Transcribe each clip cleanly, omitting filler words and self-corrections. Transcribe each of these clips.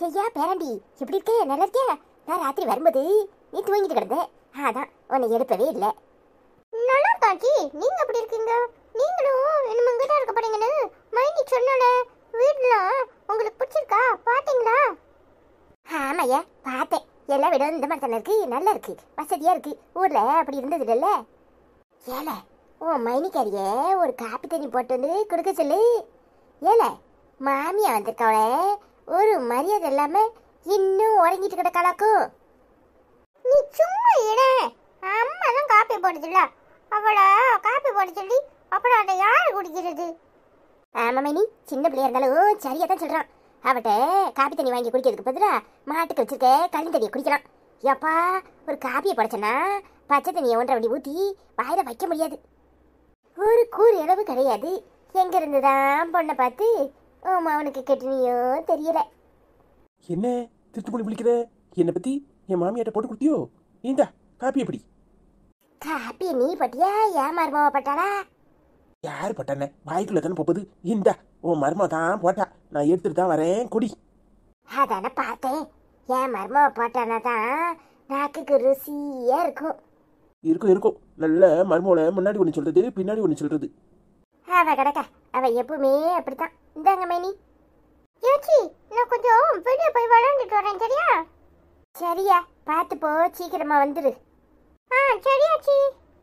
ஐயா பேரண்டி எப்படி இருக்கே? நல்லா இருக்கியா? நான் ராத்திரி வரும்போது நீ தூங்கிட்டு கிடந்தேன், அதான் உன்னை எழுப்பவே இல்லை. நல்லா தாக்கி, நீங்க எப்படி இருக்கீங்க? நீங்களும் என்ன இங்கே தான் இருக்க போறீங்கன்னு மைனி சொன்னோட வீடுலாம் உங்களுக்கு பிடிச்சிருக்கா? பார்த்தீங்களா? ஆமாய்யா பார்த்தேன். எல்லா வீடும் இந்த மாதிரி தானே இருக்கு, நல்லா இருக்கு, வசதியா இருக்கு. ஊர்ல அப்படி இருந்தது இல்லைல்ல. ஏல உன் மைனிக்காரிய ஒரு காப்பி தண்ணி போட்டு வந்து கொடுக்க சொல்லு. ஏல மாமியா வந்திருக்கவளே ஒரு மரியாதை இல்லாம இன்னும் உறங்கிட்டு கிடக்காளாக்கும். நீ சும்மா இட. அம்மா தான் காப்பி போடுதுல்ல, அவளை காப்பி போட சொல்லி அப்புறம் அதை யாரு குடிக்கிறது? ஆமா மைனி, சின்ன பிள்ளையா இருந்தாலும் சரியா தான் சொல்றான். அவட்ட காப்பி தண்ணி வாங்கி குடிக்கிறதுக்கு பதிலா மாட்டுக்கு வச்சிருக்க களி தண்ணியை குடிக்கலாம். எப்பா ஒரு காப்பியை படைச்சனா பச்சை தண்ணியை ஒன்றரை வண்டி ஊற்றி வாயில வைக்க முடியாது. ஒரு கூறு அளவு கிடையாது. எங்க இருந்துதான் பொண்ணை பார்த்து அவனுக்கு கெட்டினியோ தெரியல. என்ன திருத்துமொழி விழிக்கிற? என்னை பத்தி என் மாமியாட்ட போட்டு கொடுத்தியோ? இந்தா காப்பி. எப்படி காப்பியை நீ பட்டியா ஏன் மருமாவ பட்டாளா? யாரு பட்டானே? வாய்க்குள்ள தானே போகுது. இந்தா உன் மருமா தான் போட்டா, நான் எடுத்துட்டு தான் வரேன், குடி. அதானே பார்த்தேன். ஏன் மருமாவ போட்டானா தான் நாக்குக்கு ருசியா இருக்கும். இருக்கும் நல்ல மருமோல முன்னாடி ஒன்று சொல்றது பின்னாடி ஒன்று சொல்றது. அவ கிடக்க, அவ எப்பவுமே அப்படித்தான். இந்தாங்க மைனி. யோச்சி, நான் கொஞ்சம் வெளியே போய் விளையாண்டுட்டு வரேன், சரியா? சரியா, பார்த்து போ, சீக்கிரமா வந்துரு. சரியாச்சி.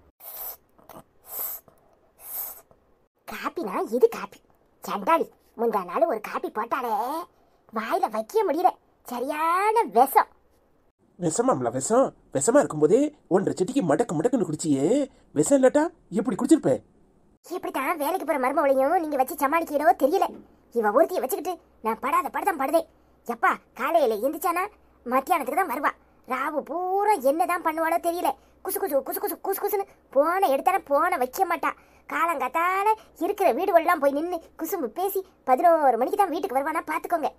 காப்பினா இது காப்பி சண்டாளி. முந்தா நாள் ஒரு காப்பி போட்டாலே வாயில வைக்க முடியல. சரியான விஷம். விஷமாம்ல விஷம். விஷமா இருக்கும்போதே ஒன்றரை செட்டிக்கு மடக்குன்னு குடிச்சியே. விஷம் இல்லாட்டா எப்படி குடிச்சிருப்ப? இப்படித்தான் வேலைக்கு போற மருமவளையும் நீங்க வச்சு சமாளிக்கிறோ தெரியல. இவ ஒருத்திய வச்சுக்கிட்டு நான் படாத படத்தான் படுதேன். எப்பா காலையில எந்திரிச்சானா மத்தியானத்துக்கு தான் வருவா. ராவு பூரா என்னதான் பண்ணுவாளோ தெரியல. குசுன்னு போன எடுத்தான போன வைக்க மாட்டா. காலங்காத்தால இருக்கிற வீடுகள்லாம் போய் நின்று குசும்பு பேசி 11 மணிக்கு தான் வீட்டுக்கு வருவானா பாத்துக்கோங்க.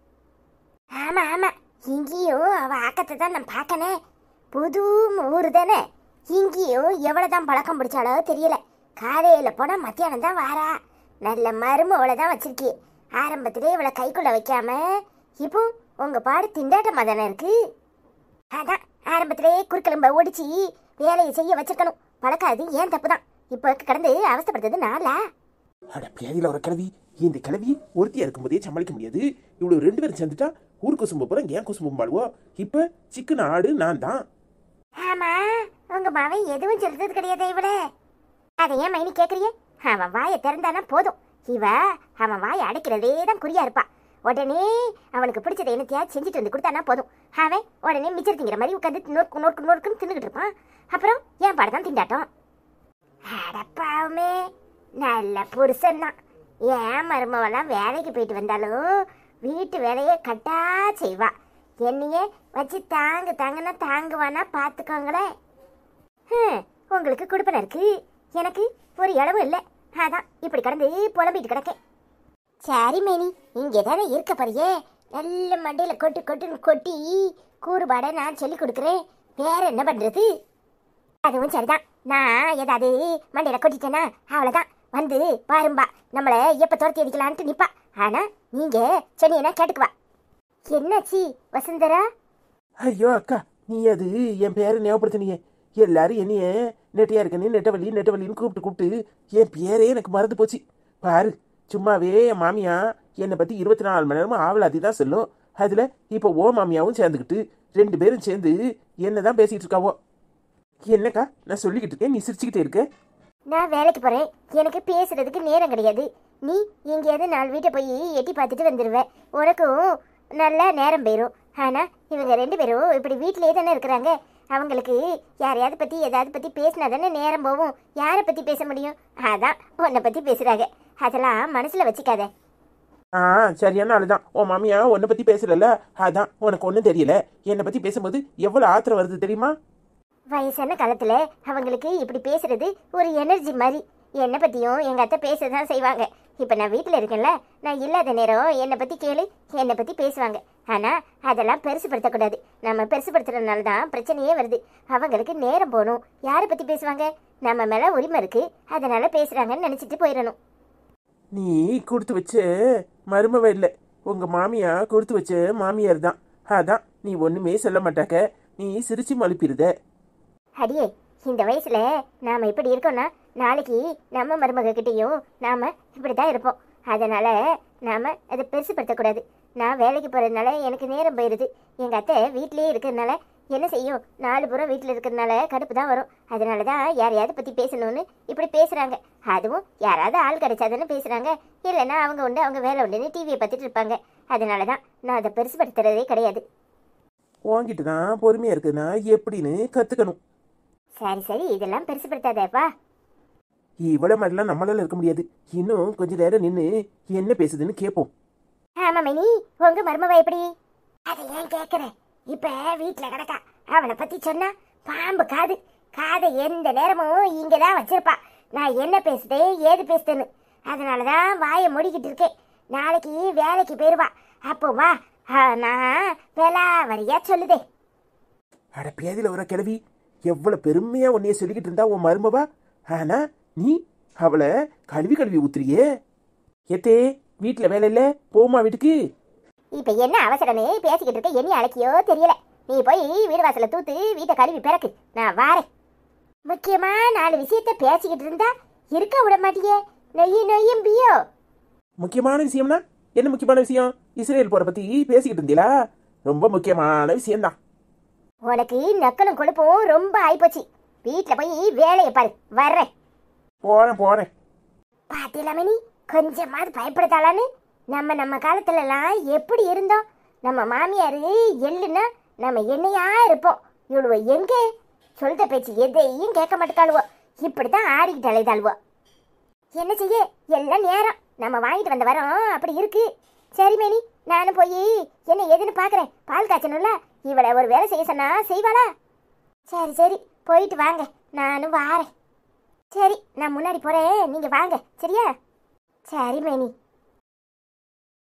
ஆமா இங்கேயும் அவ ஆக்கத்தை தான் நான் பார்க்கனே. புது ஊரு தானே, இங்கேயும் எவ்வளவுதான் பழக்கம் பிடிச்சாலோ தெரியல. காலையில போனா மத்தியானம் தான் வாரா. நல்ல மருமவளை தான் வச்சிருக்கி. ஆரம்பத்திலே இவளை கைக்குள்ள வைக்காம இப்போ உங்க பாடு திண்டாட்டமா தானே இருக்கு. அதான் ஆரம்பத்திலே குறுக்கெலும்ப ஓடிச்சு வேலையை செய்ய வச்சிருக்கணும். பழக்காது ஏன் தப்பு தான். இப்போ கடந்து அவஸ்தப்படுறது நாளா? அட பேதியில ஒரு கிளவி. இந்த கிளவி ஒருத்தியா இருக்கும்போதே சமாளிக்க முடியாது. இவ்வளவு 2 பேரும் சேர்ந்துட்டா ஊர் குசும்பு போறோம், ஏன் குசும்பு பாடுவோ. இப்ப சிக்கன் ஆடு நான் தான். ஆமா, உங்க மாவன் எதுவும் சொல்றது கிடையாது இவளே. அதை ஏன் மைனி கேக்குறியே? அவன் வாயை திறந்தானா போதும். இவ அவன் வாயை அடைக்கிறதே தான் குறியா இருப்பா. உடனே அவனுக்கு பிடிச்சதை என்னத்தையா செஞ்சுட்டு வந்து கொடுத்தானா போதும். அவன் உடனே மிச்சர் திங்கிற மாதிரி உட்காந்து நோக்குன்னு தின்னுக்கிட்டு இருப்பான். அப்புறம் ஏன் பாடதான் திண்டாட்டம். அடப்பாவுமே, நல்ல புருஷன் தான். ஏன் மருமவெல்லாம் வேலைக்கு போயிட்டு வந்தாலும் வீட்டு வேலையை கட்டா செய்வா. என்னையே வச்சு தாங்கன்னா தாங்குவானா பார்த்துக்கோங்களேன். உங்களுக்கு குடுப்பன இருக்கு, எனக்கு ஒரு இளவும் இல்லை. அதான் இப்படி கடந்து புலம்பிட்டு கிடக்கேன். சரி மேனி, இங்கே தானே இருக்க போறியே, நல்ல மண்டையில கொட்டுன்னு கொட்டி கூறுபாட நான் சொல்லி கொடுக்குறேன். வேற என்ன பண்றது? அதுவும் சரிதான். நான் ஏதாவது மண்டையில கொட்டிட்டேன்னா அவ்வளோதான், வந்து பாரும்பா நம்மளை எப்போ துரத்தி அடிக்கலான்ட்டு நிப்பா. ஆனா நீங்க சொன்னீங்கன்னா கேட்டுக்குவா. என்னாச்சு வசுந்தரா? ஐயோ அக்கா, நீ அது என் பேரை ஞாபகப்படுத்தினியே. எல்லாரும் என்னைய நெட்டையா இருக்கனே நெட்டவள்ளின்னு கூப்பிட்டு என் பேரே எனக்கு மறந்து போச்சு. பாரு, சும்மாவே என் மாமியா என்னை பத்தி 24 மணி நேரமும் ஆவலாதி தான் சொல்லும். அதுல இப்போ ஓ மாமியாவும் சேர்ந்துக்கிட்டு 2 பேரும் சேர்ந்து என்னதான் பேசிட்டு இருக்காவோ. என்னக்கா நான் சொல்லிக்கிட்டு இருக்கேன், நீ சிரிச்சுக்கிட்டே இருக்க? நான் வேலைக்கு போறேன், எனக்கு பேசுறதுக்கு நேரம் கிடையாது. நீ எங்கேயாவது 4 வீட்டை போய் எட்டி பார்த்துட்டு வந்துடுவேன், உனக்கும் நல்லா நேரம் போயிடும். ஆனா இவங்க 2 பேரும் இப்படி வீட்டிலேயே தானே இருக்கிறாங்க. அவங்களுக்கு யாரையாவது பத்தி ஏதாவது பத்தி பேசினா தானே நேரம் போகும். யாரை பத்தி பேச முடியும்? அதான் உன்னை பத்தி பேசுறாங்க. அதெல்லாம் மனசுல வச்சுக்காத. சரியான ஆளுதான் உன் மாமியா. உன்னை பத்தி பேசுறல, அதான் உனக்கு ஒன்றும் தெரியல. என்னை பத்தி பேசும்போது எவ்வளவு ஆத்திரம் வருது தெரியுமா? வயசான காலத்துல அவங்களுக்கு இப்படி பேசுறது ஒரு எனர்ஜி மாதிரி. என்னை பத்தியும் எங்க அத்தை பேசதான் செய்வாங்க. இப்ப நான் வீட்டுல இருக்கேன்ல, நான் இல்லாத நேரம் என்னை பத்தி கேளு, என்னை பத்தி பேசுவாங்க. ஆனா அதெல்லாம் பெருசுப்படுத்தக்கூடாது. நம்ம பெருசுப்படுத்துறதுனால தான் பிரச்சனையே வருது. அவங்களுக்கு நேரம் போகணும். யாரை பத்தி பேசுவாங்க? நம்ம மேல உரிமை இருக்கு, அதனால பேசுறாங்கன்னு நினைச்சிட்டு போயிடணும். நீ கொடுத்து வச்ச மருமவ இல்லை, உங்க மாமியா கொடுத்து வச்ச மாமியார் தான். அதான் நீ ஒண்ணுமே சொல்ல மாட்டாக்க, நீ சிரிச்சு மழுப்பிடுத. அடியே, இந்த வயசுல நாம இப்படி இருக்கோம்னா நாளைக்கு நம்ம மருமக கிட்டேயும் நாம இப்படிதான் இருப்போம். அதனால நாம அதை பெருசுப்படுத்தக்கூடாது. நான் வேலைக்கு போறதுனால எனக்கு நேரம் போயிருது. எங்க அத்தை வீட்லயே இருக்கிறதுனால என்ன செய்யும், 4 புறம் வீட்டில் இருக்கிறதுனால கடுப்பு தான் வரும். அதனால தான் யாரையாவது பற்றி பேசணும்னு இப்படி பேசுகிறாங்க. அதுவும் யாராவது ஆள் கிடைச்சாதானே பேசுகிறாங்க. இல்லைன்னா அவங்க உண்டு அவங்க வேலை உண்டுன்னு டிவியை பார்த்துட்டு இருப்பாங்க. அதனால தான் நான் அதை பெருசுப்படுத்துறதே கிடையாது. உன்கிட்ட தான் பொறுமையா இருக்குன்னா எப்படின்னு கத்துக்கணும். சரி சரி, இதெல்லாம் பெருசுப்படுத்தாதேப்பா. இவ்வளவு மாதிரிலாம் நம்மளால இருக்க முடியாது. இன்னும் கொஞ்ச நேரம் நின்று என்ன பேசுதுன்னு கேட்போம். ஆமா மைனி, உங்க மருமவ எப்படி? அதை ஏன் கேட்குற? இப்போ வீட்டில் கிடக்கா. அவளை பற்றி சொன்னா பாம்பு காது. காதை எந்த நேரமும் இங்கே தான் வச்சிருப்பா. நான் என்ன பேசுதே ஏது பேசுதேன்னு. அதனால தான் வாயை முடிக்கிட்டு இருக்கேன். நாளைக்கு வேலைக்கு போயிடுவா. அப்போ வா, நான் வேலா வரியா சொல்லுதே. அட பேதில வர கிளவி, எவ்வளவு பெருமையா உன்னைய சொல்லிக்கிட்டு இருந்தா உன் மருமவா. ஆனா நீ அவளை கழுவி ஊத்துறியே. ஏத்தே, வீட்டுல வேலை இல்ல, போமா வீட்டுக்கு. இப்போ என்ன அவசரமே பேசிக்கிட்டு இருக்க, என்ன அழைக்கியோ தெரியல. நீ போய் வீடு வாசல தூத்து வீட்டை கழுவி பிறக்கு, நான் வாரேன். முக்கியமா 4 விஷயத்த பேசிக்கிட்டு இருந்தா இருக்க விட மாட்டியே. நொய்யும் பியோ. முக்கியமான விஷயம்னா என்ன முக்கியமான விஷயம்? இஸ்ரேல் போற பத்தி பேசிக்கிட்டு இருந்தீங்களா? ரொம்ப முக்கியமான விஷயம்தான். உனக்கு நக்கலும் கொழுப்பும் ரொம்ப ஆயிப்போச்சு. வீட்டுல போய் வேலையை பாரு, வர்றேன். போறேன். பாத்தீங்களாமே, நீ கொஞ்சமாவது பயப்படுத்தாளான்னு. நம்ம காலத்துலலாம் எப்படி இருந்தோம்? நம்ம மாமியாரு எள்ளுன்னா நம்ம என்னையா இருப்போம். இவ்வளவு எங்க சொல்ற பேச்சு எதையும் கேட்க மாட்டேக்காளுவோ. இப்படித்தான் ஆடிக்கிட்டு அலைதாளுவோ. என்ன செய்ய, எல்லாம் நேரம். நம்ம வாங்கிட்டு வந்த வரோம் அப்படி இருக்கு. சரி மேனி, நானும் போய் என்ன ஏதுன்னு பாக்குறேன். பால் காய்ச்சணும்ல, இவளை ஒரு வேலை செய்ய சொன்னா செய்வாளா? சரி சரி, போயிட்டு வாங்க, நானும் வாரேன். சரி, நான் முன்னாடி போறேன், நீங்க வாங்க. சரியா? சரி மேனி.